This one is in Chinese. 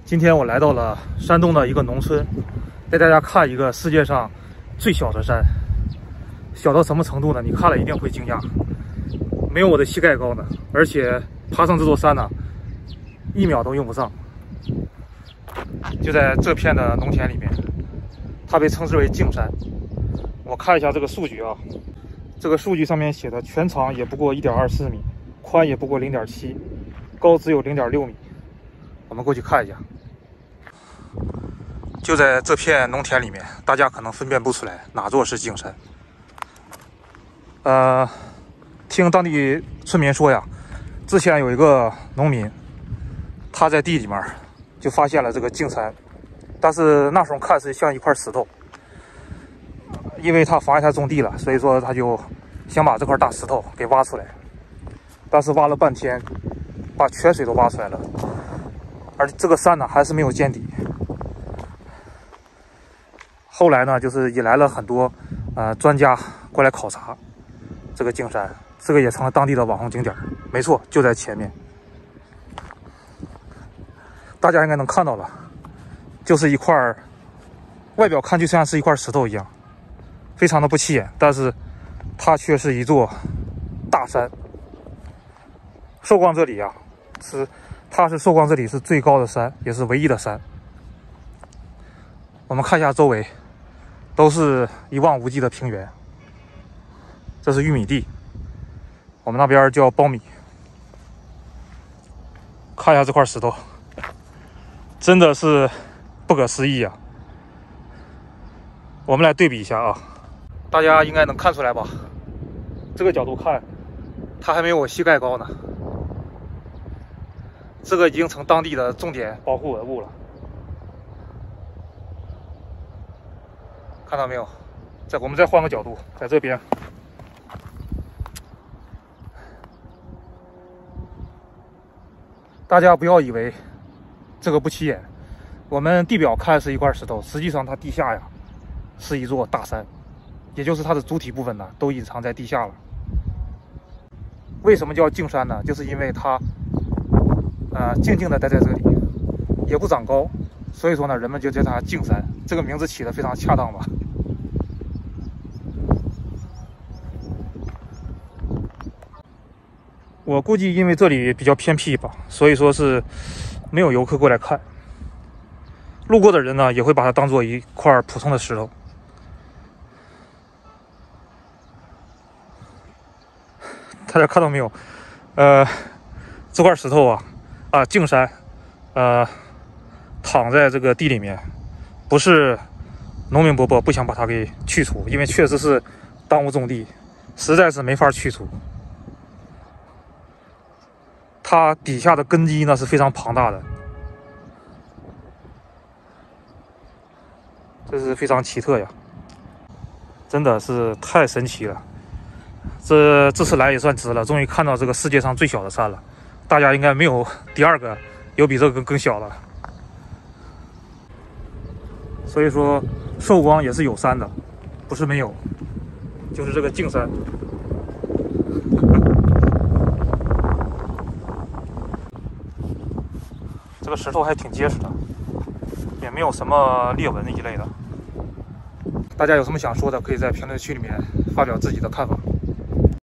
今天我来到了山东的一个农村，带大家看一个世界上最小的山。小到什么程度呢？你看了一定会惊讶，没有我的膝盖高呢，而且爬上这座山呢，1秒都用不上。就在这片的农田里面，它被称之为径山。我看一下这个数据啊，这个数据上面写的全长也不过1.24米，宽也不过0.7，高只有0.6米。我们过去看一下。就在这片农田里面，大家可能分辨不出来哪座是径山。听当地村民说呀，之前有一个农民，他在地里面就发现了这个径山，但是那时候看是像一块石头，因为他妨碍他种地了，所以说他就想把这块大石头给挖出来，但是挖了半天，把泉水都挖出来了，而这个山呢还是没有见底。后来呢，就是引来了很多专家过来考察这个径山，这个也成了当地的网红景点。没错，就在前面，大家应该能看到了，就是一块外表看就像是一块石头一样，非常的不起眼，但是它却是一座大山。寿光这里啊，它是寿光这里是最高的山，也是唯一的山。我们看一下周围，都是一望无际的平原。这是玉米地，我们那边叫苞米。看一下这块石头，真的是不可思议啊！我们来对比一下啊，大家应该能看出来吧？这个角度看，它还没有我膝盖高呢。这个已经成当地的重点保护文物了。看到没有？我们再换个角度，在这边。大家不要以为这个不起眼，我们地表看是一块石头，实际上它地下呀是一座大山，也就是它的主体部分呢都隐藏在地下了。为什么叫径山呢？就是因为它静静的待在这里，也不长高，所以说呢人们就叫它径山。这个名字起得非常恰当吧。我估计因为这里比较偏僻吧，所以说是没有游客过来看，路过的人呢也会把它当做一块普通的石头。大家看到没有？这块石头径山躺在这个地里面，不是农民伯伯不想把它给去除，因为确实是耽误种地，实在是没法去除。它底下的根基呢是非常庞大的，这是非常奇特呀，真的是太神奇了。这次来也算值了，终于看到这个世界上最小的山了。大家应该没有第二个有比这个更小的。所以说寿光也是有山的，不是没有，就是这个径山。这个石头还挺结实的，也没有什么裂纹一类的。大家有什么想说的，可以在评论区里面发表自己的看法。